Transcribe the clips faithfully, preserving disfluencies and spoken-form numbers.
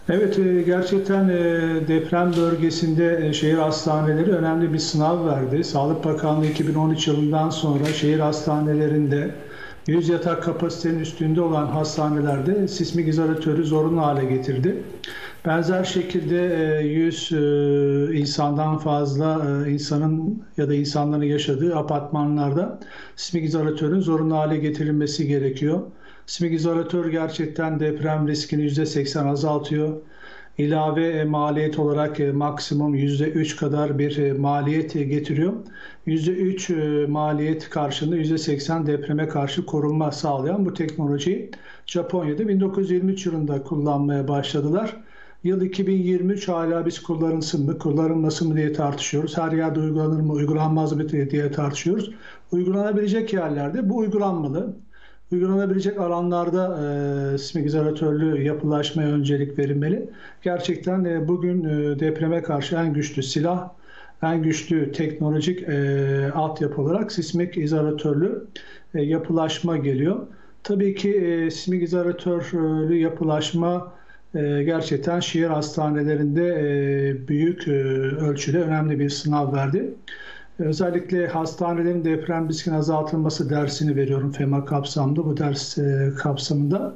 Evet, e, gerçekten e, deprem bölgesinde e, şehir hastaneleri önemli bir sınav verdi. Sağlık Bakanlığı iki bin on üç yılından sonra şehir hastanelerinde yüz yatak kapasitenin üstünde olan hastanelerde sismik izolatörü zorunlu hale getirdi. Benzer şekilde e, yüz e, insandan fazla e, insanın ya da insanların yaşadığı apartmanlarda sismik izolatörün zorunlu hale getirilmesi gerekiyor. Sismik izolatör gerçekten deprem riskini yüzde seksen azaltıyor. İlave e, maliyet olarak e, maksimum yüzde üç kadar bir e, maliyet e, getiriyor. yüzde üç e, maliyet karşılığında yüzde seksen depreme karşı korunma sağlayan bu teknolojiyi Japonya'da bin dokuz yüz yirmi üç yılında kullanmaya başladılar. Yıl iki bin yirmi üç, hala biz kullanılsın mı, kullanılmasın mı diye tartışıyoruz. Her yerde uygulanır mı, uygulanmaz mı diye tartışıyoruz. Uygulanabilecek yerlerde bu uygulanmalı. Uygulanabilecek alanlarda e, sismik izolatörlü yapılaşmaya öncelik verilmeli. Gerçekten e, bugün e, depreme karşı en güçlü silah, en güçlü teknolojik e, altyapı olarak sismik izolatörlü e, yapılaşma geliyor. Tabii ki e, sismik izolatörlü yapılaşma e, gerçekten şehir hastanelerinde e, büyük e, ölçüde önemli bir sınav verdi. Özellikle hastanelerin deprem riskinin azaltılması dersini veriyorum FEMA kapsamında, bu ders e, kapsamında.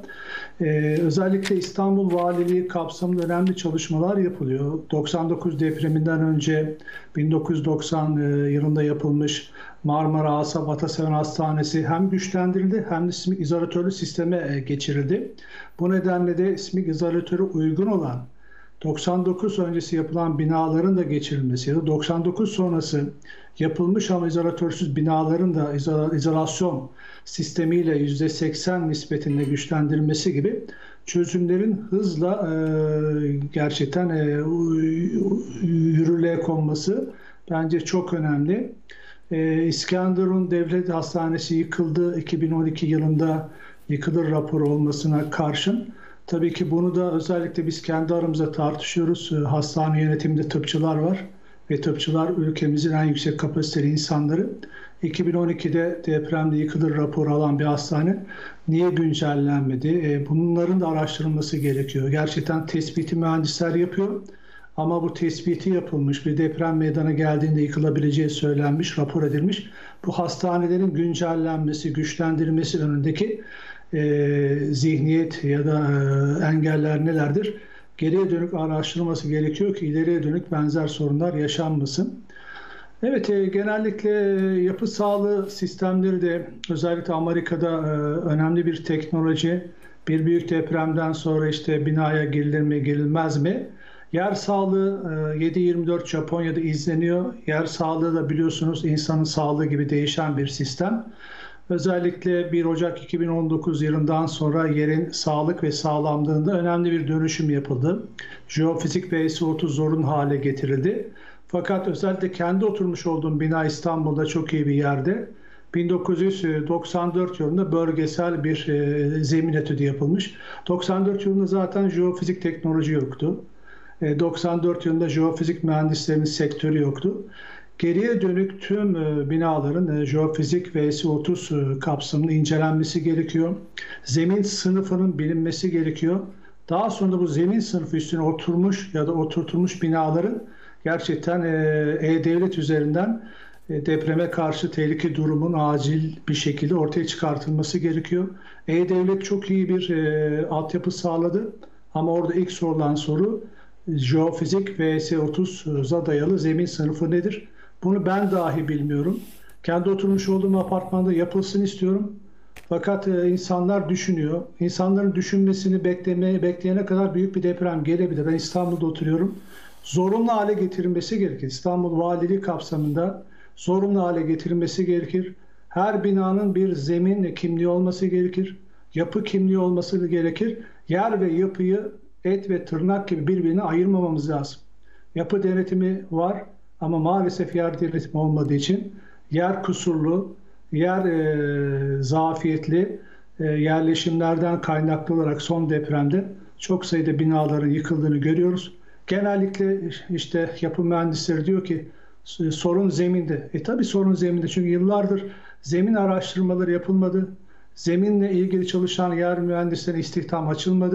E, özellikle İstanbul Valiliği kapsamında önemli çalışmalar yapılıyor. doksan dokuz depreminden önce bin dokuz yüz doksan e, yılında yapılmış Marmara Asaf Ataseven Hastanesi hem güçlendirildi hem de sismik izolatörlü sisteme e, geçirildi. Bu nedenle de sismik izolatöre uygun olan doksan dokuz öncesi yapılan binaların da geçirilmesi ya da doksan dokuz sonrası yapılmış ama izolatörsüz binaların da izolasyon sistemiyle yüzde seksen nispetinde güçlendirilmesi gibi çözümlerin hızla e, gerçekten e, yürürlüğe konması bence çok önemli. E, İskenderun Devlet Hastanesi yıkıldı iki bin on iki yılında, yıkılır raporu olmasına karşın. Tabii ki bunu da özellikle biz kendi aramızda tartışıyoruz. Hastane yönetiminde tıpçılar var ve tıpçılar ülkemizin en yüksek kapasiteli insanları. iki bin on ikide depremde yıkılır raporu alan bir hastane niye güncellenmedi? Bunların da araştırılması gerekiyor. Gerçekten tespiti mühendisler yapıyor. Ama bu tespiti yapılmış, bir deprem meydana geldiğinde yıkılabileceği söylenmiş, rapor edilmiş. Bu hastanelerin güncellenmesi, güçlendirilmesi önündeki e, zihniyet ya da e, engeller nelerdir? Geriye dönük araştırılması gerekiyor ki ileriye dönük benzer sorunlar yaşanmasın. Evet, e, genellikle e, yapı sağlığı sistemleri de özellikle Amerika'da e, önemli bir teknoloji. Bir büyük depremden sonra işte binaya girilir mi, girilmez mi? Yer sağlığı e, yedi yirmi dört Japonya'da izleniyor. Yer sağlığı da biliyorsunuz insanın sağlığı gibi değişen bir sistem. Özellikle bir Ocak iki bin on dokuz yılından sonra yerin sağlık ve sağlamlığında önemli bir dönüşüm yapıldı. Jeofizik ve S otuz zorunlu hale getirildi. Fakat özellikle kendi oturmuş olduğum bina İstanbul'da çok iyi bir yerde. bin dokuz yüz doksan dört yılında bölgesel bir e, zemin etüdü yapılmış. doksan dört yılında zaten jeofizik teknoloji yoktu. E, doksan dört yılında jeofizik mühendislerinin sektörü yoktu. Geriye dönük tüm e, binaların e, jeofizik ve S otuz e, kapsamında incelenmesi gerekiyor. Zemin sınıfının bilinmesi gerekiyor. Daha sonra bu zemin sınıfı üstüne oturmuş ya da oturtulmuş binaların gerçekten e, E-Devlet üzerinden e, depreme karşı tehlike durumun acil bir şekilde ortaya çıkartılması gerekiyor. E-Devlet çok iyi bir e, altyapı sağladı ama orada ilk sorulan soru jeofizik ve S otuza dayalı zemin sınıfı nedir? Bunu ben dahi bilmiyorum. Kendi oturmuş olduğum apartmanda yapılsın istiyorum. Fakat e, insanlar düşünüyor. İnsanların düşünmesini beklemeye, bekleyene kadar büyük bir deprem gelebilir. Ben İstanbul'da oturuyorum. Zorunlu hale getirilmesi gerekir. İstanbul Valiliği kapsamında zorunlu hale getirilmesi gerekir. Her binanın bir zemin kimliği olması gerekir. Yapı kimliği olması gerekir. Yer ve yapıyı et ve tırnak gibi birbirine ayırmamamız lazım. Yapı denetimi var ama maalesef yer denetimi olmadığı için yer kusurlu, yer e, zafiyetli e, yerleşimlerden kaynaklı olarak son depremde çok sayıda binaların yıkıldığını görüyoruz. Genellikle işte yapı mühendisleri diyor ki sorun zeminde. E tabii sorun zeminde, çünkü yıllardır zemin araştırmaları yapılmadı. Zeminle ilgili çalışan yer mühendislerine istihdam açılmadı.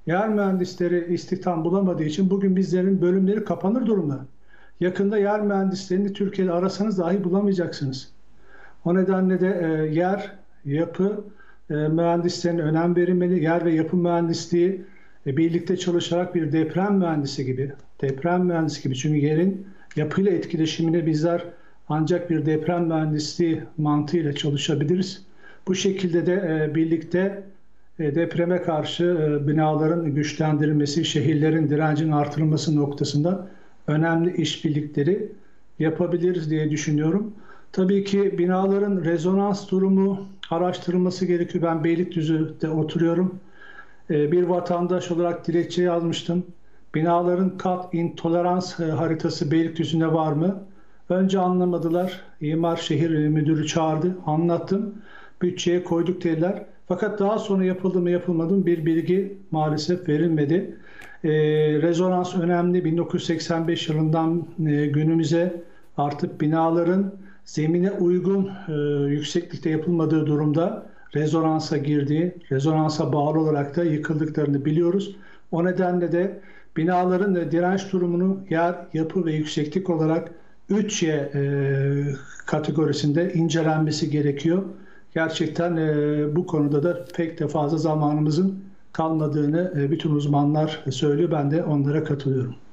yer mühendisleri istihdam bulamadığı için bugün bizlerin bölümleri kapanır durumda. Yakında yer mühendislerini Türkiye'de arasanız dahi bulamayacaksınız. O nedenle de e, yer, yapı e, mühendislerine önem verilmeli. Yer ve yapı mühendisliği e, birlikte çalışarak bir deprem mühendisi gibi, deprem mühendisi gibi. Çünkü yerin yapıyla etkileşimine bizler ancak bir deprem mühendisliği mantığıyla çalışabiliriz. Bu şekilde de e, birlikte e, depreme karşı e, binaların güçlendirilmesi, şehirlerin direncinin artırılması noktasında önemli işbirlikleri yapabiliriz diye düşünüyorum. Tabii ki binaların rezonans durumu araştırılması gerekiyor. Ben Beylikdüzü'de oturuyorum. E, bir vatandaş olarak dilekçe yazmıştım. Binaların kat intolerans e, haritası Beylikdüzü'nde var mı? Önce anlamadılar. İmar Şehir Müdürü çağırdı. Anlattım. Bütçeye koyduk dediler. Fakat daha sonra yapıldı mı yapılmadı mı bir bilgi maalesef verilmedi. E, rezonans önemli. bin dokuz yüz seksen beş yılından e, günümüze artık binaların zemine uygun e, yükseklikte yapılmadığı durumda rezonansa girdiği, rezonansa bağlı olarak da yıkıldıklarını biliyoruz. O nedenle de binaların da direnç durumunu yer, yapı ve yükseklik olarak üç Y e, kategorisinde incelenmesi gerekiyor. Gerçekten e, bu konuda da pek de fazla zamanımızın kalmadığını e, bütün uzmanlar söylüyor. Ben de onlara katılıyorum.